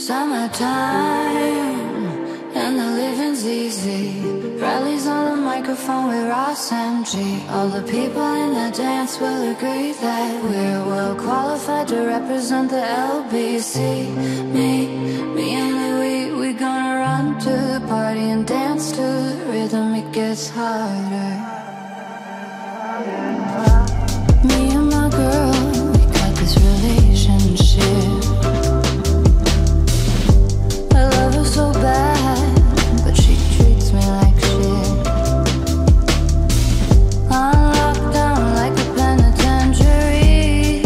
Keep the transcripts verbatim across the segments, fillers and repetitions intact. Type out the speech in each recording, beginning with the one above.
Summertime, and the living's easy. Rallies on the microphone with Ross M G. All the people in the dance will agree that we're well qualified to represent the L B C. Me, me and Louis, we gonna run to the party and dance to the rhythm. It gets harder. Me and my girl, we got this relationship. I love her so bad, but she treats me like shit. I'm locked down like a penitentiary.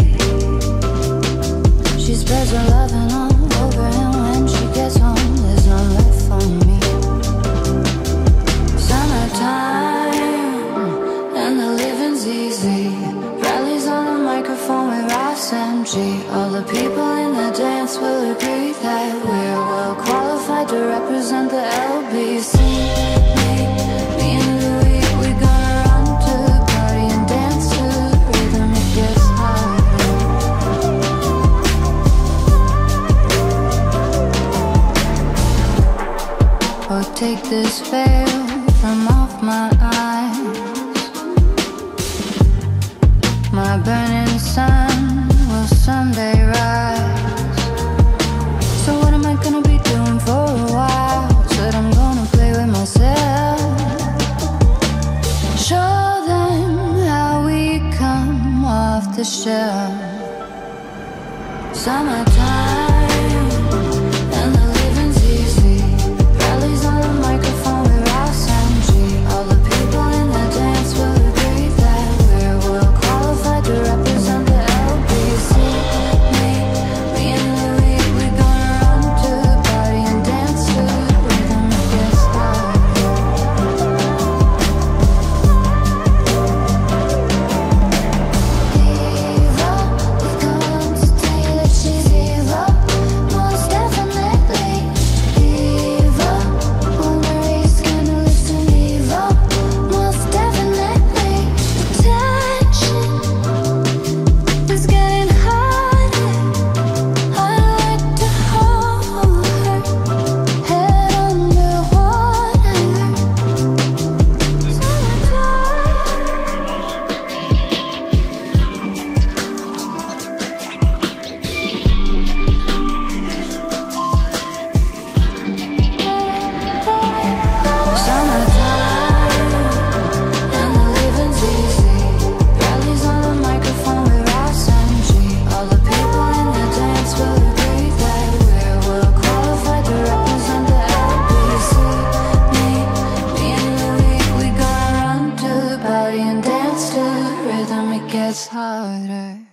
She spreads her loving all over, and when she gets home, there's none left for me. Summertime, and the living's easy. Rallies on the microphone with Ross M G. All the people in the dance will agree that we're well qualified to represent the L B C. Me, me and Louis, we gonna run to the party and dance to the rhythm. It gets harder. Oh, take this veil from off my eyes. My burning sun will someday rise. So what am I gonna be doing for a while? Said I'm gonna play with myself. Show them how we come off the shelf. Summertime, and the living's easy. Rallies on the microphone with Ross M G. All the people in the dance will agree that we're well qualified to represent the L B C. Me, me and Louis, we gonna run to the party and dance to the rhythm. It gets harder. Diva, we come to tell you that she's evil, most definitely. Diva, on the race, scandalous and evil, most definitely. Attention is getting harder. I like to hold her head underwater. Summertime, and the living's easy. Rallies on the microphone with Ross M G. All the people in the dance will agree that we're well qualified to represent the L B C. Me, me and Louis, we gonna run to the party and dance to the rhythm. It gets harder.